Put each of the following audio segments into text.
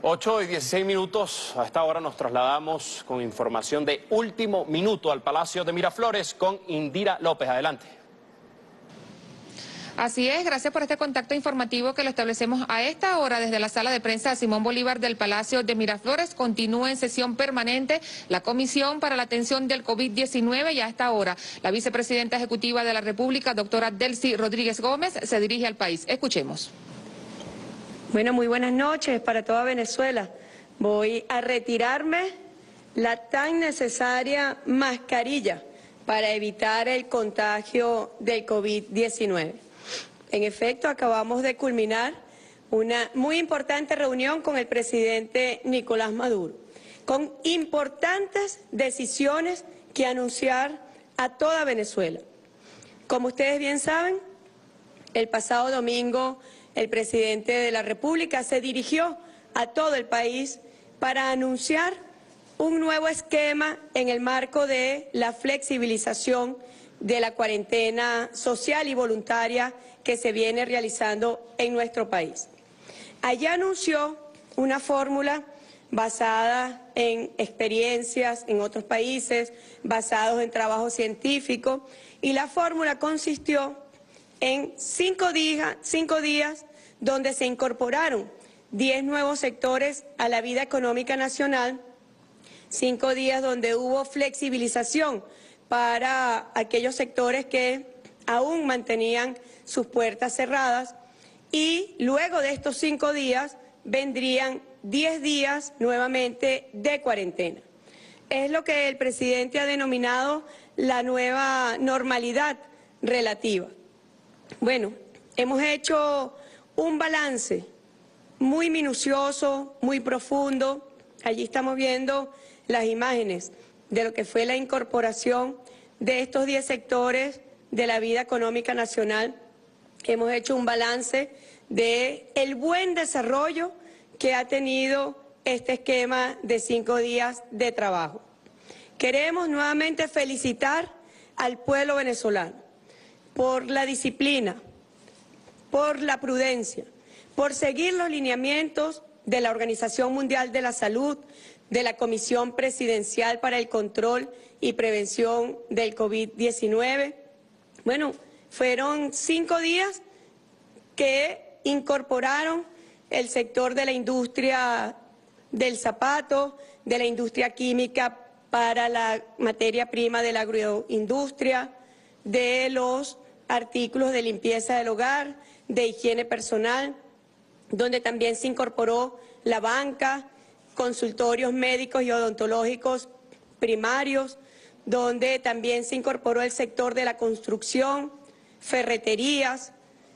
8:16. A esta hora nos trasladamos con información de último minuto al Palacio de Miraflores con Indira López. Adelante. Así es, gracias por este contacto informativo que lo establecemos a esta hora desde la sala de prensa Simón Bolívar del Palacio de Miraflores. Continúa en sesión permanente la Comisión para la Atención del COVID-19 y a esta hora la vicepresidenta ejecutiva de la República, doctora Delcy Rodríguez Gómez, se dirige al país. Escuchemos. Bueno, muy buenas noches para toda Venezuela. Voy a retirarme la tan necesaria mascarilla para evitar el contagio del COVID-19. En efecto, acabamos de culminar una muy importante reunión con el presidente Nicolás Maduro, con importantes decisiones que anunciar a toda Venezuela. Como ustedes bien saben, el pasado domingo el presidente de la República se dirigió a todo el país para anunciar un nuevo esquema en el marco de la flexibilización de la cuarentena social y voluntaria que se viene realizando en nuestro país. Allí anunció una fórmula basada en experiencias en otros países, basados en trabajo científico, y la fórmula consistió en 5 días donde se incorporaron 10 nuevos sectores a la vida económica nacional, 5 días donde hubo flexibilización para aquellos sectores que aún mantenían sus puertas cerradas, y luego de estos 5 días vendrían 10 días nuevamente de cuarentena. Es lo que el presidente ha denominado la nueva normalidad relativa. Bueno, hemos hecho un balance muy minucioso, muy profundo. Allí estamos viendo las imágenes de lo que fue la incorporación de estos 10 sectores de la vida económica nacional. Hemos hecho un balance de el buen desarrollo que ha tenido este esquema de 5 días de trabajo. Queremos nuevamente felicitar al pueblo venezolano por la disciplina, por la prudencia, por seguir los lineamientos de la Organización Mundial de la Salud, de la Comisión Presidencial para el Control y Prevención del COVID-19. Bueno, fueron 5 días que incorporaron el sector de la industria del zapato, de la industria química para la materia prima de la agroindustria, de los artículos de limpieza del hogar, de higiene personal, donde también se incorporó la banca, consultorios médicos y odontológicos primarios, donde también se incorporó el sector de la construcción, ferreterías,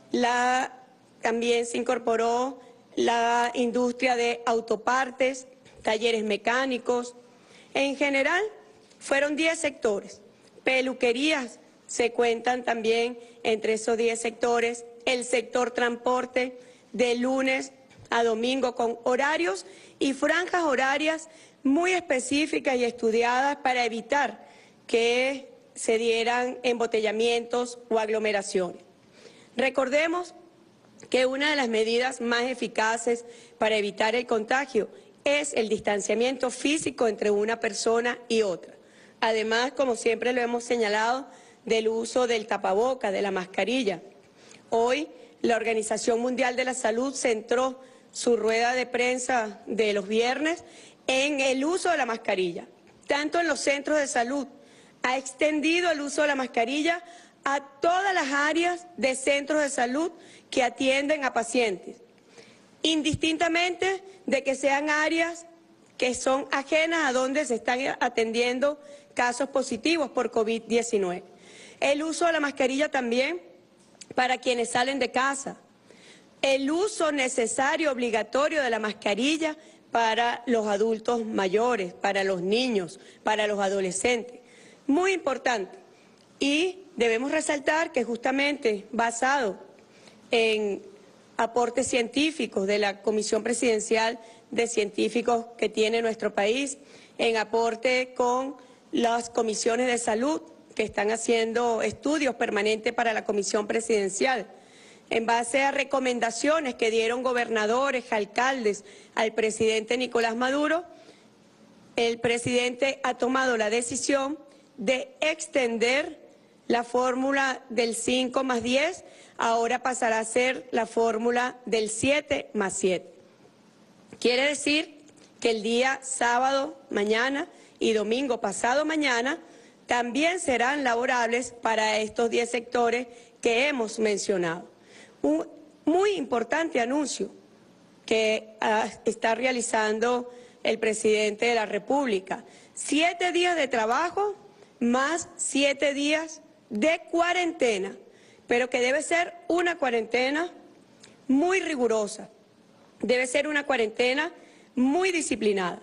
también se incorporó la industria de autopartes, talleres mecánicos. En general, fueron 10 sectores. Peluquerías se cuentan también entre esos 10 sectores. El sector transporte de lunes a domingo con horarios y franjas horarias muy específicas y estudiadas para evitar que se dieran embotellamientos o aglomeraciones. Recordemos que una de las medidas más eficaces para evitar el contagio es el distanciamiento físico entre una persona y otra. Además, como siempre lo hemos señalado, del uso del tapaboca, de la mascarilla. Hoy, la Organización Mundial de la Salud centró su rueda de prensa de los viernes en el uso de la mascarilla, tanto en los centros de salud. Ha extendido el uso de la mascarilla a todas las áreas de centros de salud que atienden a pacientes, indistintamente de que sean áreas que son ajenas a donde se están atendiendo casos positivos por COVID-19. El uso de la mascarilla también para quienes salen de casa. El uso necesario, obligatorio de la mascarilla para los adultos mayores, para los niños, para los adolescentes. Muy importante. Y debemos resaltar que justamente basado en aportes científicos de la Comisión Presidencial de Científicos que tiene nuestro país, en aporte con las comisiones de salud que están haciendo estudios permanentes para la Comisión Presidencial, en base a recomendaciones que dieron gobernadores, alcaldes al presidente Nicolás Maduro, el presidente ha tomado la decisión de extender la fórmula del 5+10, ahora pasará a ser la fórmula del 7+7. Quiere decir que el día sábado, mañana y domingo pasado mañana también serán laborables para estos 10 sectores que hemos mencionado. Un muy importante anuncio que está realizando el presidente de la República. 7 días de trabajo más 7 días de cuarentena, pero que debe ser una cuarentena muy rigurosa, debe ser una cuarentena muy disciplinada.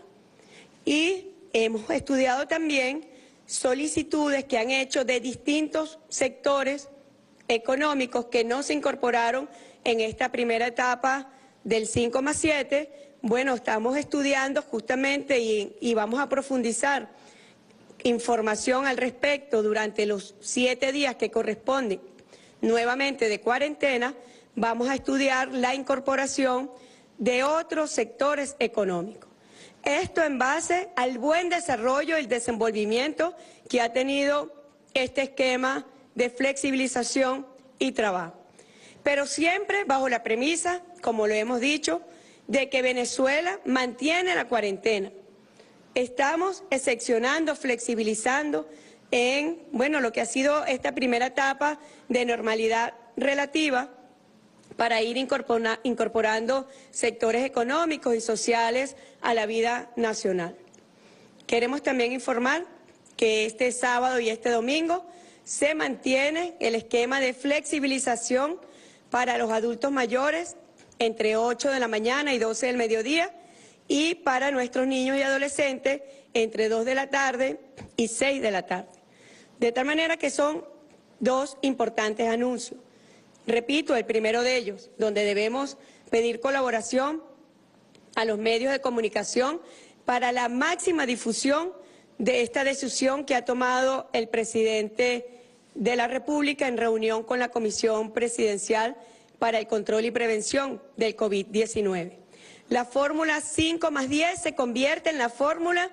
Y hemos estudiado también solicitudes que han hecho de distintos sectores económicos que no se incorporaron en esta primera etapa del 5+7. Bueno, estamos estudiando justamente y vamos a profundizar información al respecto durante los 7 días que corresponden nuevamente de cuarentena. Vamos a estudiar la incorporación de otros sectores económicos. Esto en base al buen desarrollo y el desenvolvimiento que ha tenido este esquema de flexibilización y trabajo. Pero siempre bajo la premisa, como lo hemos dicho, de que Venezuela mantiene la cuarentena. Estamos excepcionando, flexibilizando en, lo que ha sido esta primera etapa de normalidad relativa para ir incorporando sectores económicos y sociales a la vida nacional. Queremos también informar que este sábado y este domingo se mantiene el esquema de flexibilización para los adultos mayores entre 8 de la mañana y 12 del mediodía y para nuestros niños y adolescentes entre 2 de la tarde y 6 de la tarde. De tal manera que son 2 importantes anuncios. Repito, el primero de ellos, donde debemos pedir colaboración a los medios de comunicación para la máxima difusión de esta decisión que ha tomado el presidente de la República en reunión con la Comisión Presidencial para el Control y Prevención del COVID-19. La fórmula 5+10 se convierte en la fórmula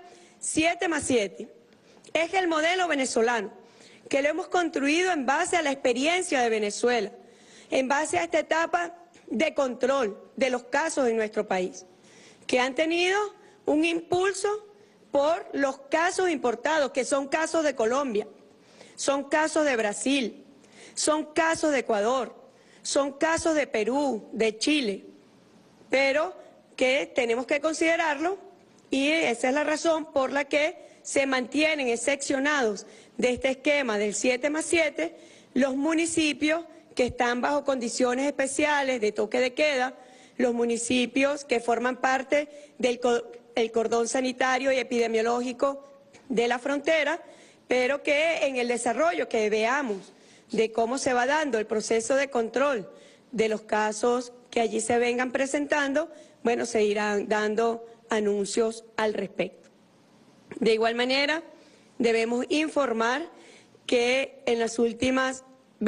7+7. Es el modelo venezolano que lo hemos construido en base a la experiencia de Venezuela, en base a esta etapa de control de los casos en nuestro país, que han tenido un impulso por los casos importados, que son casos de Colombia, son casos de Brasil, son casos de Ecuador, son casos de Perú, de Chile, pero que tenemos que considerarlo y esa es la razón por la que se mantienen excepcionados de este esquema del 7+7 los municipios que están bajo condiciones especiales de toque de queda, los municipios que forman parte del cordón sanitario y epidemiológico de la frontera, pero que en el desarrollo que veamos de cómo se va dando el proceso de control de los casos que allí se vengan presentando, se irán dando anuncios al respecto. De igual manera, debemos informar que en las últimas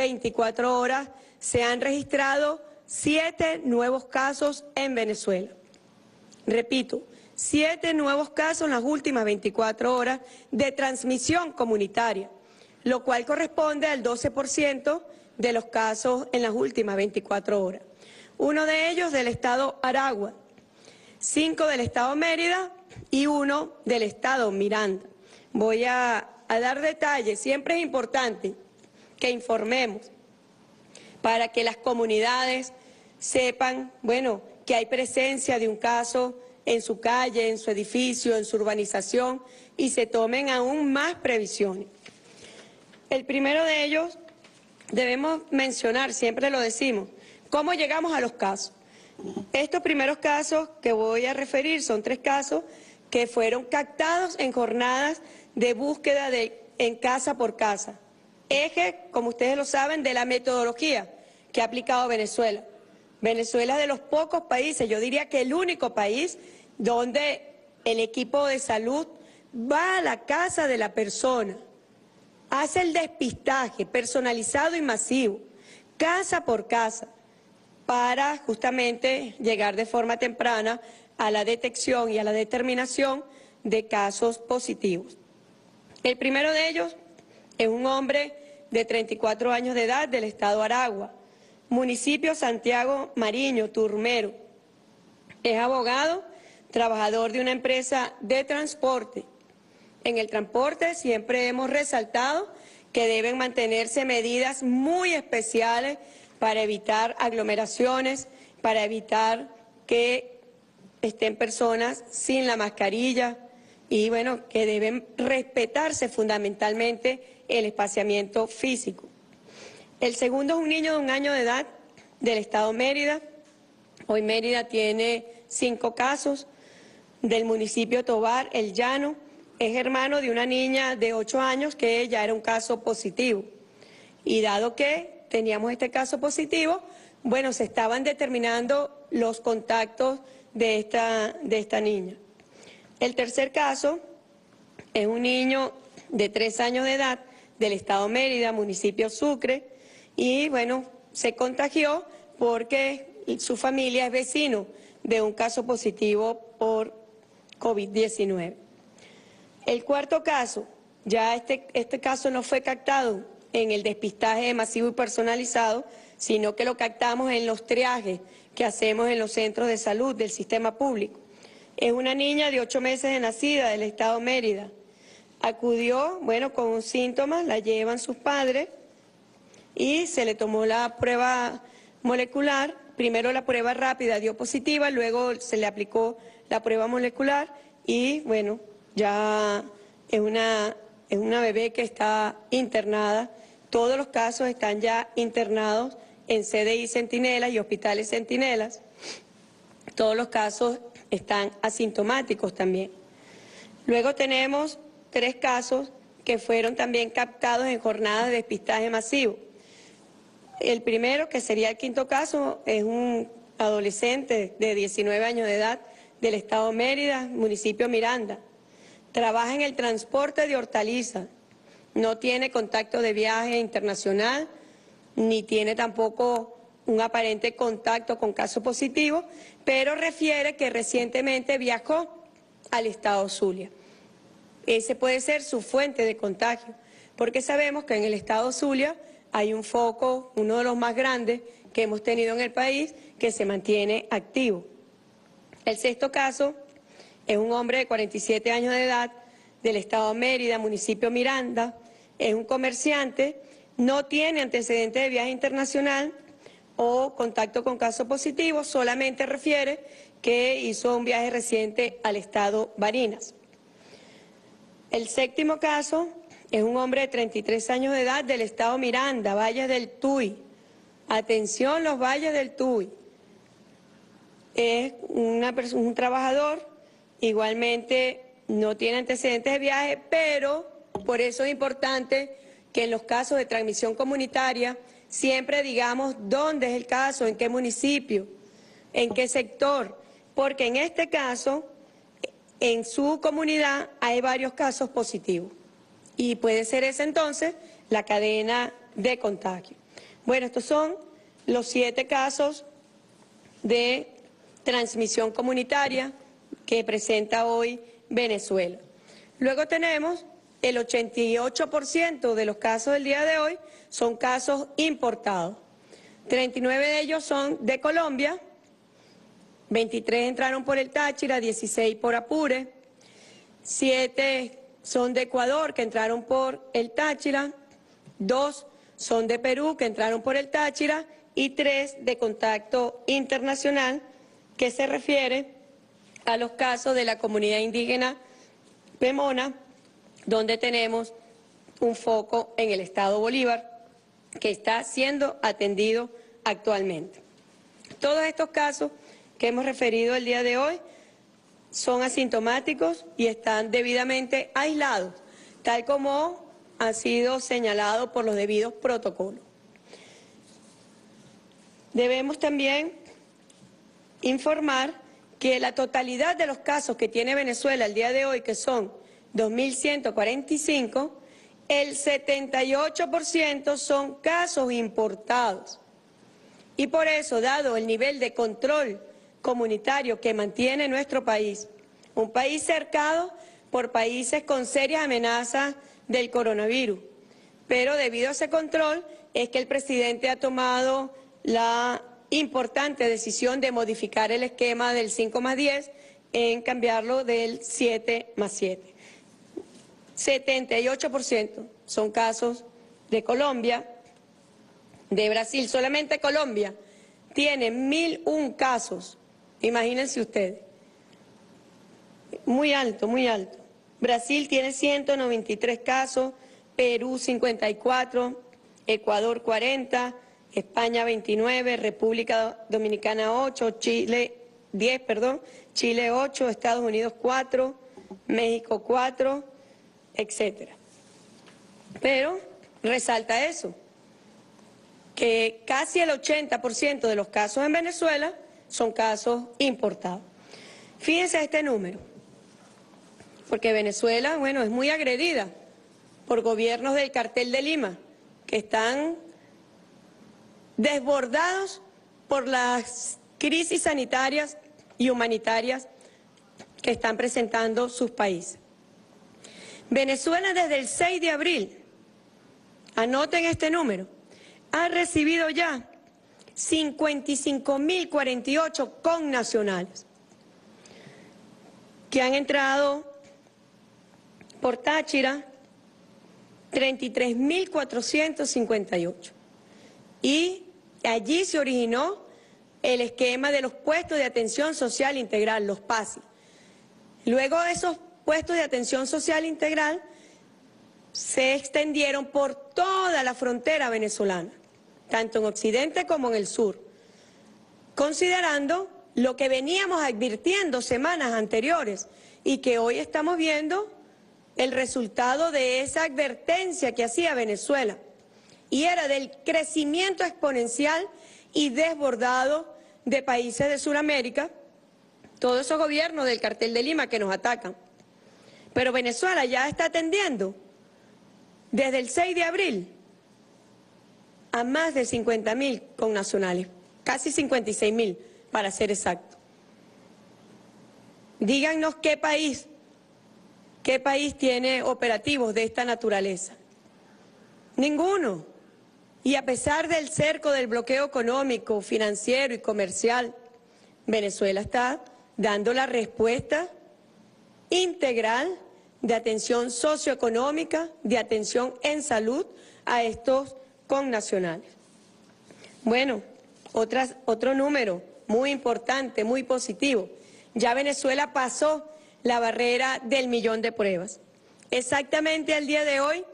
24 horas se han registrado 7 nuevos casos en Venezuela. Repito, 7 nuevos casos en las últimas 24 horas de transmisión comunitaria, lo cual corresponde al 12% de los casos en las últimas 24 horas. Uno de ellos del estado Aragua, 5 del estado Mérida y 1 del estado Miranda. Voy a dar detalles, siempre es importante que informemos para que las comunidades sepan, que hay presencia de un caso en su calle, en su edificio, en su urbanización y se tomen aún más previsiones. El primero de ellos, debemos mencionar, siempre lo decimos, cómo llegamos a los casos. Estos primeros casos que voy a referir son 3 casos que fueron captados en jornadas de búsqueda en casa por casa. Eje, como ustedes lo saben, de la metodología que ha aplicado Venezuela. Venezuela es de los pocos países, yo diría que el único país donde el equipo de salud va a la casa de la persona, hace el despistaje personalizado y masivo, casa por casa, para justamente llegar de forma temprana a la detección y a la determinación de casos positivos. El primero de ellos es un hombre de 34 años de edad del estado Aragua, municipio Santiago Mariño, Turmero. Es abogado, trabajador de una empresa de transporte. En el transporte siempre hemos resaltado que deben mantenerse medidas muy especiales para evitar aglomeraciones, para evitar que estén personas sin la mascarilla y bueno, que deben respetarse fundamentalmente el espaciamiento físico. El segundo es un niño de 1 año de edad del estado Mérida. Hoy Mérida tiene 5 casos, del municipio Tovar, El Llano. Es hermano de una niña de 8 años que ya era un caso positivo. Y dado que teníamos este caso positivo, bueno, se estaban determinando los contactos de esta niña. El tercer caso es un niño de 3 años de edad del estado Mérida, municipio Sucre, y bueno, se contagió porque su familia es vecino de un caso positivo por COVID-19. El cuarto caso, ya este caso no fue captado en el despistaje masivo y personalizado, sino que lo captamos en los triajes que hacemos en los centros de salud del sistema público. Es una niña de 8 meses de nacida del estado Mérida. Acudió, bueno, con síntomas, la llevan sus padres y se le tomó la prueba molecular. Primero la prueba rápida dio positiva, luego se le aplicó la prueba molecular y bueno, ya es una bebé que está internada. Todos los casos están ya internados en CDI Centinelas y hospitales Centinelas. Todos los casos están asintomáticos también. Luego tenemos 3 casos que fueron también captados en jornadas de despistaje masivo. El primero, que sería el quinto caso, es un adolescente de 19 años de edad del estado Mérida, municipio Miranda. Trabaja en el transporte de hortalizas, no tiene contacto de viaje internacional, ni tiene tampoco un aparente contacto con caso positivo, pero refiere que recientemente viajó al estado Zulia. Ese puede ser su fuente de contagio, porque sabemos que en el estado Zulia hay un foco, uno de los más grandes que hemos tenido en el país, que se mantiene activo. El sexto caso es un hombre de 47 años de edad del estado Mérida, municipio Miranda, es un comerciante, no tiene antecedentes de viaje internacional o contacto con caso positivo, solamente refiere que hizo un viaje reciente al estado Barinas. El séptimo caso es un hombre de 33 años de edad del estado Miranda, Valles del Tuy. Atención, los Valles del Tuy. Es un trabajador, igualmente no tiene antecedentes de viaje, pero por eso es importante que en los casos de transmisión comunitaria siempre digamos dónde es el caso, en qué municipio, en qué sector, porque en este caso, en su comunidad hay varios casos positivos y puede ser esa entonces la cadena de contagio. Bueno, estos son los 7 casos de transmisión comunitaria que presenta hoy Venezuela. Luego tenemos el 88% de los casos del día de hoy son casos importados. 39 de ellos son de Colombia, 23 entraron por el Táchira, 16 por Apure, 7 son de Ecuador que entraron por el Táchira, 2 son de Perú que entraron por el Táchira y 3 de contacto internacional que se refiere a los casos de la comunidad indígena Pemona, donde tenemos un foco en el estado Bolívar que está siendo atendido actualmente. Todos estos casos que hemos referido el día de hoy son asintomáticos y están debidamente aislados, tal como ha sido señalado por los debidos protocolos. Debemos también informar que la totalidad de los casos que tiene Venezuela el día de hoy, que son 2.145, el 78% son casos importados. Y por eso, dado el nivel de control comunitario que mantiene nuestro país, un país cercado por países con serias amenazas del coronavirus, pero debido a ese control es que el presidente ha tomado la importante decisión de modificar el esquema del 5+10 en cambiarlo del 7+7. 78% son casos de Colombia, de Brasil. Solamente Colombia tiene 1.001 casos, imagínense ustedes. Muy alto, muy alto. Brasil tiene 193 casos, Perú 54, Ecuador 40, España 29, República Dominicana 8, Chile 10, Chile 8, Estados Unidos 4, México 4, etcétera. Pero resalta eso, que casi el 80% de los casos en Venezuela son casos importados. Fíjense este número, porque Venezuela, bueno, es muy agredida por gobiernos del Cartel de Lima, que están desbordados por las crisis sanitarias y humanitarias que están presentando sus países. Venezuela desde el 6 de abril, anoten este número, ha recibido ya 55.048 connacionales que han entrado por Táchira, 33.458. Y allí se originó el esquema de los puestos de atención social integral, los PASI. Luego esos puestos de atención social integral se extendieron por toda la frontera venezolana, tanto en Occidente como en el sur, considerando lo que veníamos advirtiendo semanas anteriores y que hoy estamos viendo el resultado de esa advertencia que hacía Venezuela, y era del crecimiento exponencial y desbordado de países de Sudamérica, todos esos gobiernos del Cartel de Lima que nos atacan. Pero Venezuela ya está atendiendo desde el 6 de abril a más de 50.000 connacionales, casi 56.000 para ser exacto. Díganos qué país tiene operativos de esta naturaleza. Ninguno. Y a pesar del cerco del bloqueo económico, financiero y comercial, Venezuela está dando la respuesta integral de atención socioeconómica, de atención en salud a estos connacionales. Bueno, otro número muy importante, muy positivo. Ya Venezuela pasó la barrera del 1.000.000 de pruebas. Exactamente al día de hoy,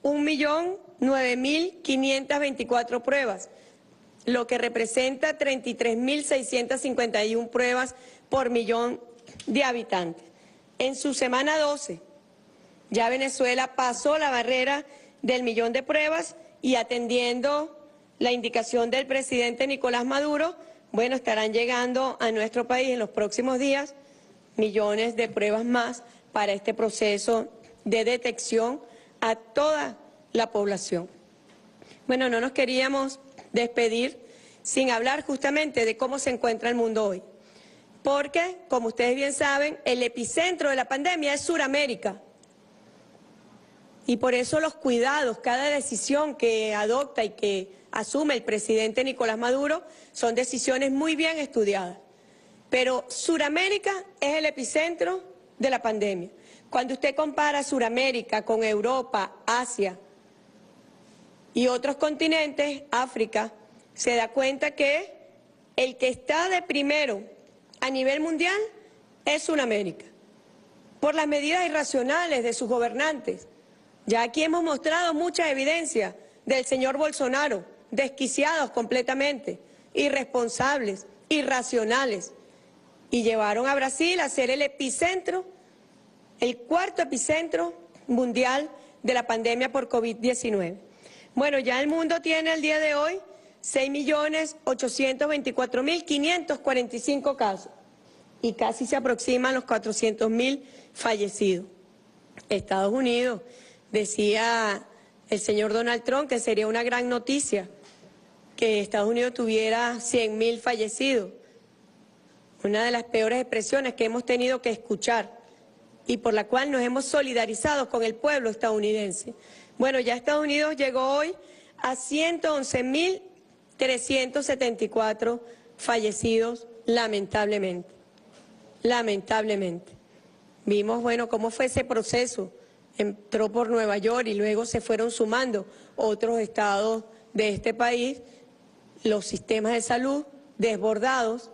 1.009.524 pruebas, lo que representa 33.651 pruebas por millón de habitantes. En su semana 12, ya Venezuela pasó la barrera del 1.000.000 de pruebas y atendiendo la indicación del presidente Nicolás Maduro, bueno, estarán llegando a nuestro país en los próximos días millones de pruebas más para este proceso de detección a toda la población. Bueno, no nos queríamos despedir sin hablar justamente de cómo se encuentra el mundo hoy, porque, como ustedes bien saben, el epicentro de la pandemia es Sudamérica. Y por eso los cuidados, cada decisión que adopta y que asume el presidente Nicolás Maduro son decisiones muy bien estudiadas. Pero Sudamérica es el epicentro de la pandemia. Cuando usted compara Sudamérica con Europa, Asia y otros continentes, África, se da cuenta que el que está de primero a nivel mundial es Sudamérica, por las medidas irracionales de sus gobernantes. Ya aquí hemos mostrado mucha evidencia del señor Bolsonaro, desquiciados completamente, irresponsables, irracionales, y llevaron a Brasil a ser el epicentro, el cuarto epicentro mundial de la pandemia por COVID-19. Bueno, ya el mundo tiene al día de hoy 6.824.545 casos y casi se aproximan los 400.000 fallecidos. Estados Unidos, decía el señor Donald Trump que sería una gran noticia que Estados Unidos tuviera 100.000 fallecidos. Una de las peores expresiones que hemos tenido que escuchar y por la cual nos hemos solidarizado con el pueblo estadounidense. Bueno, ya Estados Unidos llegó hoy a 111.374 fallecidos, lamentablemente. Lamentablemente. Vimos, bueno, cómo fue ese proceso. Entró por Nueva York y luego se fueron sumando otros estados de este país, los sistemas de salud desbordados,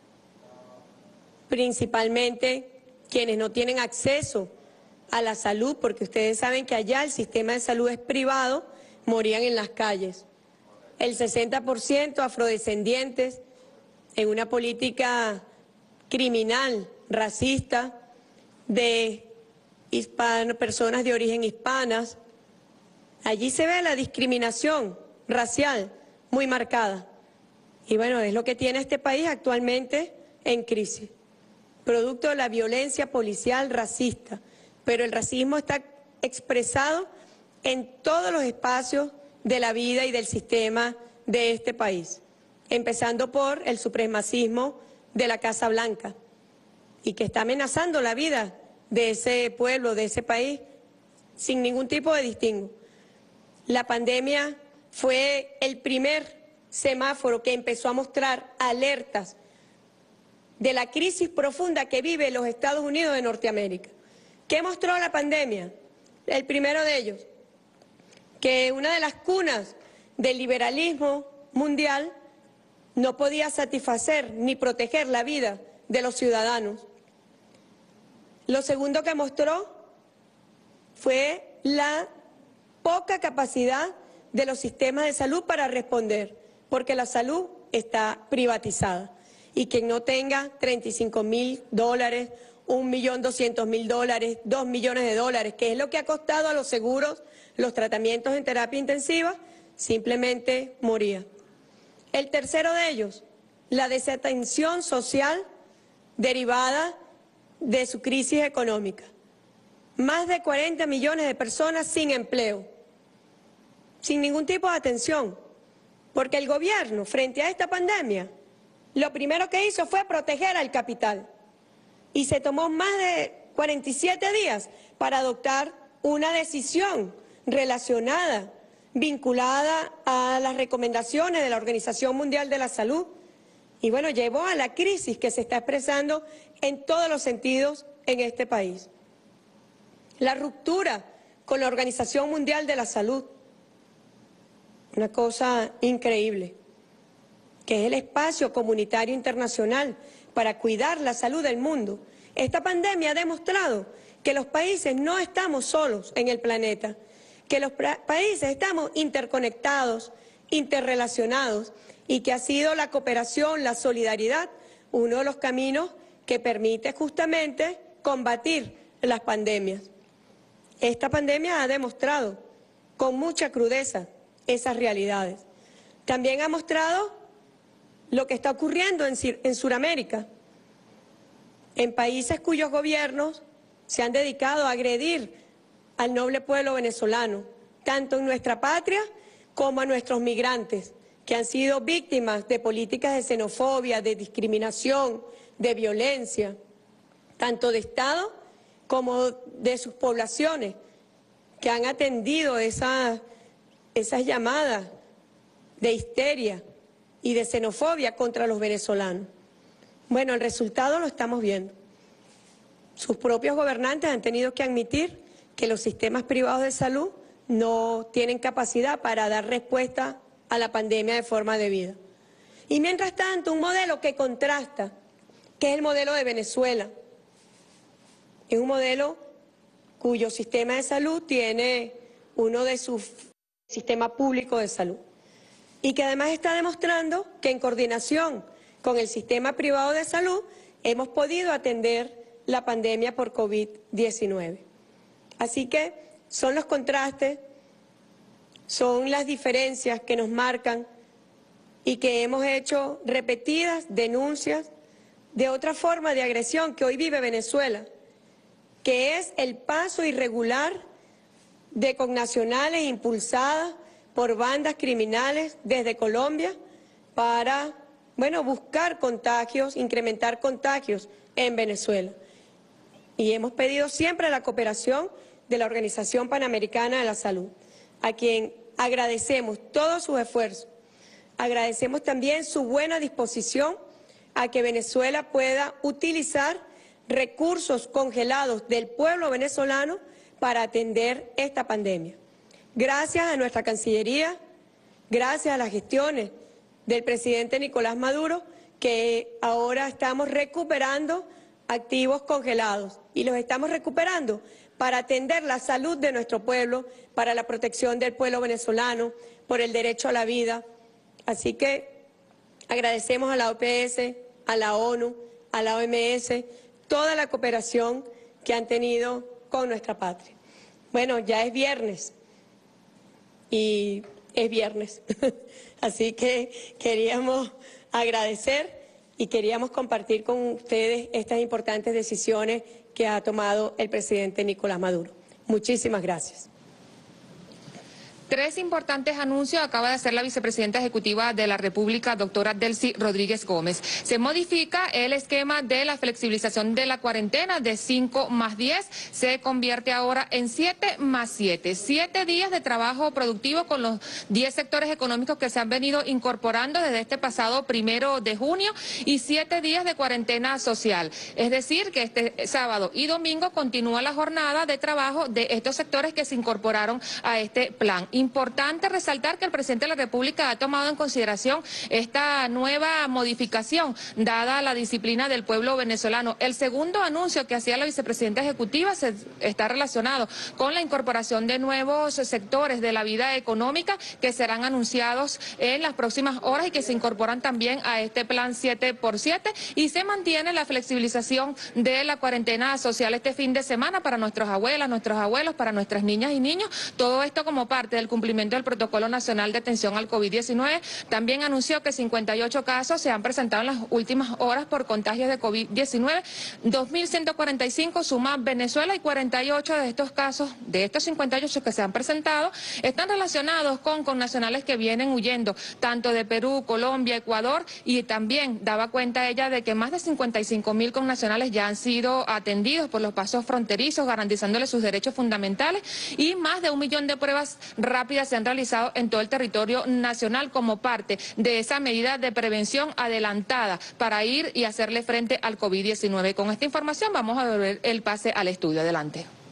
principalmente quienes no tienen acceso a la salud, porque ustedes saben que allá el sistema de salud es privado, morían en las calles. El 60% afrodescendientes en una política criminal, racista, de personas de origen hispanas. Allí se ve la discriminación racial muy marcada. Y bueno, es lo que tiene este país actualmente en crisis, producto de la violencia policial racista. Pero el racismo está expresado en todos los espacios de la vida y del sistema de este país, empezando por el supremacismo de la Casa Blanca, y que está amenazando la vida de ese pueblo, de ese país, sin ningún tipo de distingo. La pandemia fue el primer semáforo que empezó a mostrar alertas de la crisis profunda que vive los Estados Unidos de Norteamérica. ¿Qué mostró la pandemia? El primero de ellos, que una de las cunas del liberalismo mundial no podía satisfacer ni proteger la vida de los ciudadanos. Lo segundo que mostró fue la poca capacidad de los sistemas de salud para responder, porque la salud está privatizada. Y quien no tenga $35.000, $1.200.000, $2 millones, que es lo que ha costado a los seguros los tratamientos en terapia intensiva, simplemente moría. El tercero de ellos, la desatención social derivada de su crisis económica. Más de 40 millones de personas sin empleo, sin ningún tipo de atención, porque el gobierno, frente a esta pandemia, lo primero que hizo fue proteger al capital y se tomó más de 47 días para adoptar una decisión relacionada, vinculada a las recomendaciones de la Organización Mundial de la Salud. Y bueno, llevó a la crisis que se está expresando en todos los sentidos en este país. La ruptura con la Organización Mundial de la Salud, una cosa increíble, que es el espacio comunitario internacional para cuidar la salud del mundo. Esta pandemia ha demostrado que los países no estamos solos en el planeta, que los países estamos interconectados, interrelacionados, y que ha sido la cooperación, la solidaridad, uno de los caminos que permite justamente combatir las pandemias. Esta pandemia ha demostrado con mucha crudeza esas realidades. También ha mostrado lo que está ocurriendo en Sudamérica, en países cuyos gobiernos se han dedicado a agredir al noble pueblo venezolano, tanto en nuestra patria como a nuestros migrantes, que han sido víctimas de políticas de xenofobia, de discriminación, de violencia, tanto de Estado como de sus poblaciones, que han atendido esas llamadas de histeria y de xenofobia contra los venezolanos. Bueno, el resultado lo estamos viendo. Sus propios gobernantes han tenido que admitir que los sistemas privados de salud no tienen capacidad para dar respuesta a la pandemia de forma debida. Y mientras tanto, un modelo que contrasta, que es el modelo de Venezuela, es un modelo cuyo sistema de salud tiene uno de sus sistemas públicos de salud y que además está demostrando que en coordinación con el sistema privado de salud hemos podido atender la pandemia por COVID-19. Así que son los contrastes, son las diferencias que nos marcan y que hemos hecho repetidas denuncias de otra forma de agresión que hoy vive Venezuela, que es el paso irregular de connacionales impulsadas por bandas criminales desde Colombia para, buscar contagios, incrementar contagios en Venezuela. Y hemos pedido siempre la cooperación de la Organización Panamericana de la Salud, a quien agradecemos todos sus esfuerzos. Agradecemos también su buena disposición a que Venezuela pueda utilizar recursos congelados del pueblo venezolano para atender esta pandemia. Gracias a nuestra Cancillería, gracias a las gestiones del presidente Nicolás Maduro, que ahora estamos recuperando activos congelados y los estamos recuperando para atender la salud de nuestro pueblo, para la protección del pueblo venezolano, por el derecho a la vida. Así que agradecemos a la OPS, a la ONU, a la OMS, toda la cooperación que han tenido con nuestra patria. Bueno, ya es viernes y es viernes, así que queríamos agradecer y queríamos compartir con ustedes estas importantes decisiones que ha tomado el presidente Nicolás Maduro. Muchísimas gracias. Tres importantes anuncios acaba de hacer la vicepresidenta ejecutiva de la República, doctora Delcy Rodríguez Gómez. Se modifica el esquema de la flexibilización de la cuarentena de 5+10, se convierte ahora en 7+7. 7 días de trabajo productivo con los 10 sectores económicos que se han venido incorporando desde este pasado 1 de junio y 7 días de cuarentena social. Es decir, que este sábado y domingo continúa la jornada de trabajo de estos sectores que se incorporaron a este plan. Importante resaltar que el presidente de la República ha tomado en consideración esta nueva modificación, dada la disciplina del pueblo venezolano. El segundo anuncio que hacía la vicepresidenta ejecutiva está relacionado con la incorporación de nuevos sectores de la vida económica que serán anunciados en las próximas horas y que se incorporan también a este plan 7x7, y se mantiene la flexibilización de la cuarentena social este fin de semana para nuestras abuelas, nuestros abuelos, para nuestras niñas y niños. Todo esto como parte del cumplimiento del Protocolo Nacional de Atención al COVID-19. También anunció que 58 casos se han presentado en las últimas horas por contagios de COVID-19. 2.145 suma Venezuela, y 48 de estos casos, de estos 58 que se han presentado, están relacionados con connacionales que vienen huyendo, tanto de Perú, Colombia, Ecuador, y también daba cuenta ella de que más de 55.000 connacionales ya han sido atendidos por los pasos fronterizos, garantizándoles sus derechos fundamentales, y más de 1 millón de pruebas rápidas se han realizado en todo el territorio nacional como parte de esa medida de prevención adelantada para ir y hacerle frente al COVID-19. Con esta información vamos a volver el pase al estudio. Adelante.